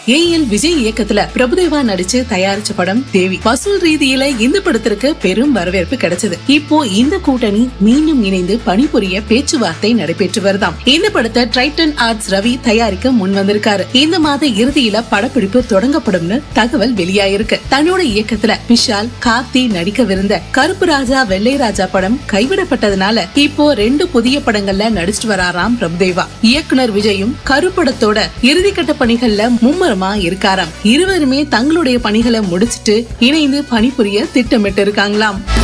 விஜய் இயக்கத்துல பிரபுதேவா நடிச்சு தயாரிச்ச படம் தேவி. வசூல் ரீதியில இந்த படத்திற்கு பெரும் வரவேற்பு கிடைச்சது. இப்போ இந்த கூட்டணி மீண்டும் இணைந்து பணிபுரிய பேச்சுவார்த்தை நடைபெற்று வருதாம். இந்த படத்தை டைட்டன் ஆர்ட்ஸ் ரவி தயாரிக்க முன் வந்திருக்காரு. இந்த மாத இறுதியில படப்பிடிப்பு தொடங்கப்படும்னு தகவல் வெளியாயிருக்கு. தன்னோட இயக்கத்துல விஷால், கார்த்தி நடிக்கவிருந்த கருப்பு ராஜா வெள்ளை ராஜா படம் கைவிடப்பட்டதுனால இப்போ 2 புதிய படங்கள்ல நடிச்சிட்டு வராராம் பிரபுதேவா. இயக்குனர் விஜயும் கருப்படத்தோட இறுதிக்கட்ட பணிகள்ல மும்முரமா இருக்காராம். இருவருமே தங்களுடைய பணிகளை முடிச்சிட்டு இணைந்து பணிபுரிய திட்டமிட்டு இருக்காங்களாம்.